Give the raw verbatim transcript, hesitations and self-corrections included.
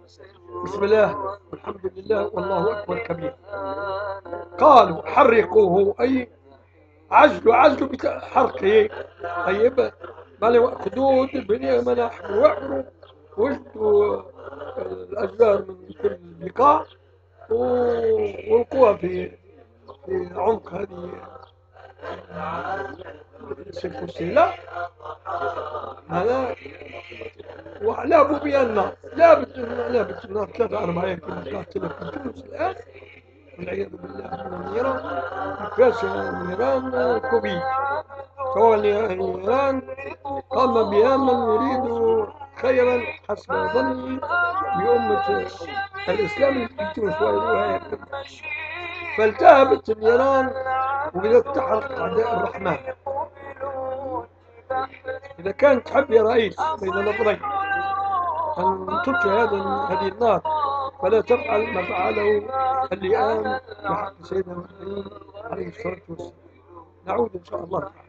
بسم الله والحمد لله والله أكبر كبير. قالوا حرقوه أي عزلوا عزلوا بحرقه. طيب مالوا خدود بني ملاحم وعبروا وجدوا الأشجار من كل البقاع والقوى في في عمق هذه السلسلة. هذا ولابوا بها النار، لابت لابت النار ثلاثة أربعة كما قاتلة في تونس الآن والعياذ بالله من النيران. كاس النيران كوبيت، تولي النيران قام بها من يريد خيرا حسب ظني بأمة الإسلام في تونس وغيرها، فالتهبت النيران وبدأت تحرق أعداء الرحمن. إذا كانت تحب يا رئيس بين نظرين أن تطفئ هذا هذه النار فلا تفعل ما فعله اللئام بحق سيدنا محمد عليه الصلاة والسلام. نعود إن شاء الله.